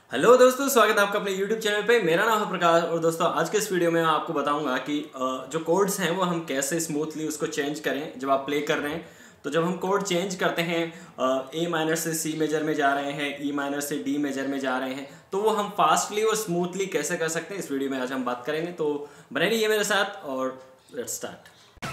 Hello दोस्तों, स्वागत है आपका अपने YouTube चैनल पे। मेरा नाम है प्रकाश और दोस्तों आज के इस वीडियो में मैं आपको बताऊंगा कि जो कोड्स हैं वो हम कैसे स्मूथली उसको चेंज करें जब आप प्ले कर रहे हैं। तो जब हम कोड चेंज करते हैं ए माइनर से सी मेजर में जा रहे हैं, ई माइनर से डी मेजर में जा रहे हैं, तो वो हम फास्टली और स्मूथली कैसे कर सकते हैं इस वीडियो में आज हम बात करेंगे। तो बने रहिए मेरे साथ और लेट्स स्टार्ट।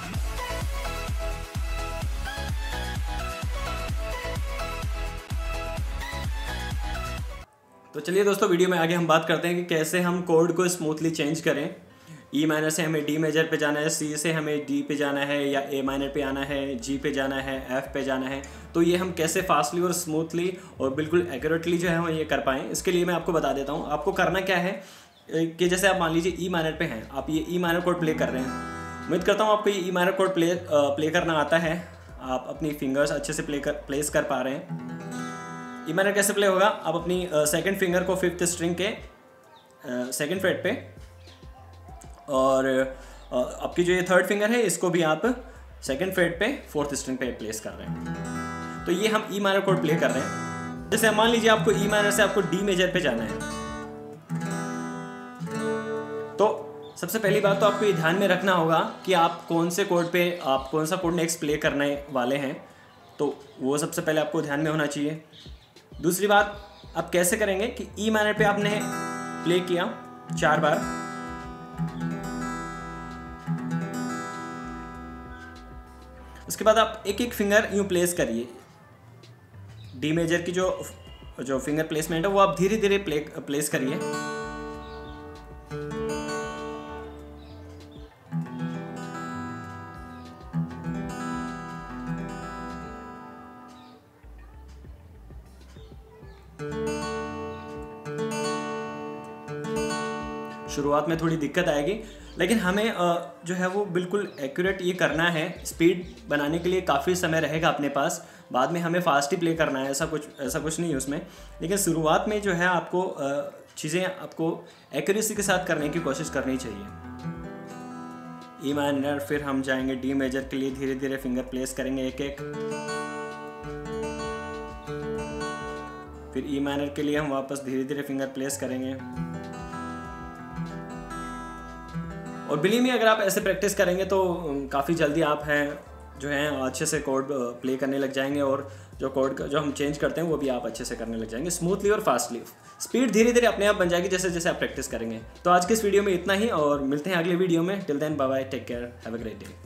तो चलिए दोस्तों, वीडियो में आगे हम बात करते हैं कि कैसे हम कोड को स्मूथली चेंज करें। ई माइनर से हमें डी मेजर पे जाना है, सी से हमें डी पे जाना है, या ए माइनर पे आना है, जी पे जाना है, एफ पे जाना है। तो ये हम कैसे फास्टली और स्मूथली और बिल्कुल एक्यूरेटली जो है हम ये कर पाएँ, इसके लिए मैं आपको बता देता हूँ। आपको करना क्या है कि जैसे आप मान लीजिए ई माइनर पे हैं, आप ये ई माइनर कोड प्ले कर रहे हैं। उम्मीद करता हूँ आपको ये ई माइनर कोड प्ले करना आता है। आप अपनी फिंगर्स अच्छे से प्लेस कर पा रहे हैं। ई माइनर कैसे प्ले होगा, आप अपनी सेकंड फिंगर को फिफ्थ स्ट्रिंग के सेकंड फ्रेट पे, और आपकी जो ये थर्ड फिंगर है इसको भी आप सेकंड फ्रेट पे फोर्थ स्ट्रिंग पे प्लेस कर रहे हैं। तो ये हम ई माइनर कोड प्ले कर रहे हैं। जैसे मान लीजिए आपको ई माइनर से आपको डी मेजर पे जाना है, तो सबसे पहली बात तो आपको ये ध्यान में रखना होगा कि आप कौन से कोड पे, आप कौन सा कोड नेक्स्ट प्ले करने वाले हैं। तो वो सबसे पहले आपको ध्यान में होना चाहिए। दूसरी बात, आप कैसे करेंगे कि ई माइनर पे आपने प्ले किया 4 बार, उसके बाद आप एक एक फिंगर यूं प्लेस करिए। डी मेजर की जो फिंगर प्लेसमेंट है वो आप धीरे धीरे प्लेस करिए। शुरुआत में थोड़ी दिक्कत आएगी, लेकिन हमें जो है वो बिल्कुल एक्यूरेट ये करना है। स्पीड बनाने के लिए काफ़ी समय रहेगा अपने पास, बाद में हमें फास्ट ही प्ले करना है, ऐसा कुछ नहीं है उसमें। लेकिन शुरुआत में जो है आपको चीज़ें आपको एक्यूरेसी के साथ करने की कोशिश करनी चाहिए। ई माइनर, फिर हम जाएंगे डी मेजर के लिए, धीरे धीरे फिंगर प्लेस करेंगे एक एक। फिर ई माइनर के लिए हम वापस धीरे धीरे फिंगर प्लेस करेंगे। और बिलीव मी, अगर आप ऐसे प्रैक्टिस करेंगे तो काफ़ी जल्दी आप जो हैं अच्छे से कोड प्ले करने लग जाएंगे, और जो कोड जो हम चेंज करते हैं वो भी आप अच्छे से करने लग जाएंगे, स्मूथली और फास्टली। स्पीड धीरे धीरे अपने आप बन जाएगी जैसे जैसे आप प्रैक्टिस करेंगे। तो आज के इस वीडियो में इतना ही, और मिलते हैं अगले वीडियो में। Till then bye bye, take care, have a great day.